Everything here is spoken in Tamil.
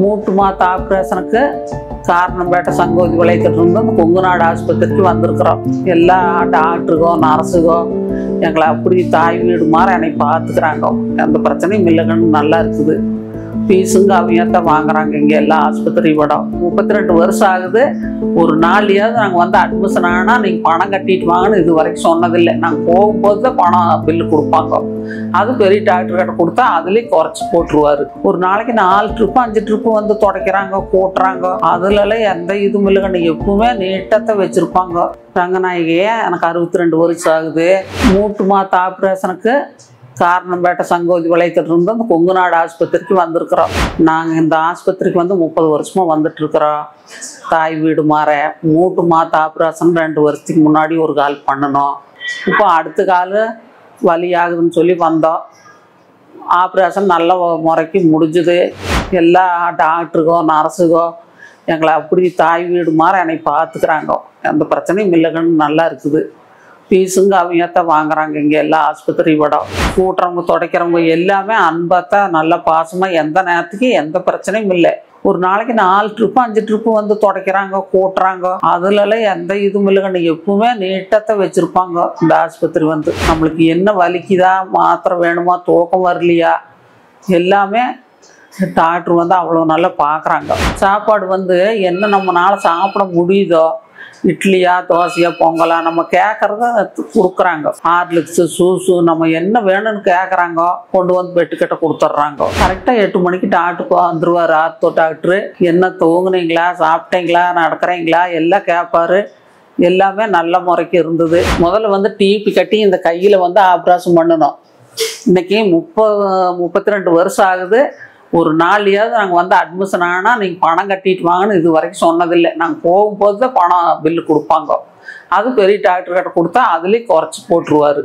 மூட்டு மாத்த ஆப்ரேஷனுக்கு காரணம்பேட்டை சங்கோதி வளையத்திலிருந்து அந்த கொங்குநாடு ஆஸ்பத்திரிக்கு வந்திருக்கிறோம். எல்லா டாக்டருக்கோ நர்ஸுக்கோ எங்களை அப்படி தாய் வீடு மாதிரி என்னை பார்த்துக்கிறாங்க. எந்த பிரச்சனையும் இல்லைங்கன்னு நல்லா இருக்குது. ஃபீஸுங்க அவங்கத்தான் வாங்குறாங்க. இங்கே எல்லா ஆஸ்பத்திரி விட 32 வருஷம் ஆகுது. ஒரு நாளையாவது நாங்கள் வந்து அட்மிஷன் ஆனால் நீங்கள் பணம் கட்டிட்டு வாங்கன்னு இது வரைக்கும் சொன்னதில்லை. நாங்கள் போகும்போது தான் பணம் பில்லு கொடுப்பாங்க. அது பெரிய டாக்டர்கிட்ட கொடுத்தா அதுலேயும் குறைச்சி போட்டுருவார். ஒரு நாளைக்கு 4 ட்ரிப்பு 5 ட்ரிப்பு வந்து துடைக்கிறாங்க, கூட்டுறாங்க. அதுலலாம் எந்த இதுவும் இல்லைங்க. எப்பவுமே நீட்டத்தை வச்சுருப்பாங்க. ரங்கநாயகியே எனக்கு 62 வருஷம் ஆகுது. மூட்டு மாத்த ஆப்ரேஷனுக்கு காரணம்பேட்டை சங்கோதி வளையத்திலிருந்து அந்த கொங்குநாடு ஆஸ்பத்திரிக்கு வந்திருக்கிறோம். நாங்கள் இந்த ஆஸ்பத்திரிக்கு வந்து 30 வருஷமாக வந்துட்டுருக்குறோம். தாய் வீடு மாற மூட்டு மாத்த ஆப்ரேஷன் 2 வருஷத்துக்கு முன்னாடி ஒரு கால் பண்ணணும். இப்போ அடுத்த கால் வலி ஆகுதுன்னு சொல்லி வந்தோம். ஆப்ரேஷன் நல்ல முறைக்கு முடிஞ்சுது. எல்லா டாக்டருக்கோ நர்ஸுக்கோ எங்களை அப்படி தாய் வீடு மாதிரி என்னை பார்த்துக்கிறாங்க. எந்த பிரச்சனையும் இல்லைங்கன்னு நல்லா இருக்குது. ஃபீஸுங்க அவங்கத்தான் வாங்குறாங்க. இங்கே எல்லா ஆஸ்பத்திரி விட கூட்டுறவங்க துடைக்கிறவங்க எல்லாமே அன்பாத்தான் நல்ல பாசமாக எந்த நேரத்துக்கு எந்த பிரச்சனையும் இல்லை. ஒரு நாளைக்கு 4 ட்ரிப்பு 5 ட்ரிப்பு வந்து துடைக்கிறாங்க, கூட்டுறாங்க. அதுலலாம் எந்த இதுவும் இல்லைங்க. எப்பவுமே நீட்டத்தை வச்சுருப்பாங்க. இந்த ஆஸ்பத்திரி வந்து நம்மளுக்கு என்ன வலிக்குதா, மாத்திரை வேணுமா, தூக்கம் வரலையா, எல்லாமே டாக்டர் வந்து அவ்வளோ நல்லா பார்க்குறாங்க. சாப்பாடு வந்து என்ன நம்மளால சாப்பிட முடியுதோ, இட்லியா தோசையா பொங்கலா நம்ம கேட்குறத கொடுக்குறாங்க. ஹார்லிக்ஸு ஜூஸு நம்ம என்ன வேணும்னு கேட்குறாங்க, கொண்டு வந்து பெட்டுக்கிட்ட கொடுத்துட்றாங்க. கரெக்டாக 8 மணிக்கு டாக்டருக்கு வந்துடுவார். Ortho doctor. என்ன தூங்குனீங்களா, சாப்பிட்டீங்களா, நடக்கிறீங்களா எல்லாம் கேட்பாரு. எல்லாமே நல்ல முறைக்கு இருந்தது. முதல்ல வந்து டிபி கட்டி இந்த கையில் வந்து ஆப்ரேஷன் பண்ணணும். இன்னைக்கு 32 வருஷம் ஆகுது. ஒரு நாளையாவது நாங்கள் வந்து அட்மிஷன் ஆனால் நீங்கள் பணம் கட்டிட்டு வாங்கன்னு இது வரைக்கும் சொன்னதில்லை. நாங்கள் போகும்போது தான் பணம் பில்லு கொடுப்பாங்க. அது பெரிய டாக்டர்கிட்ட கொடுத்தா அதுலேயும் குறைச்சி போட்டுருவார்.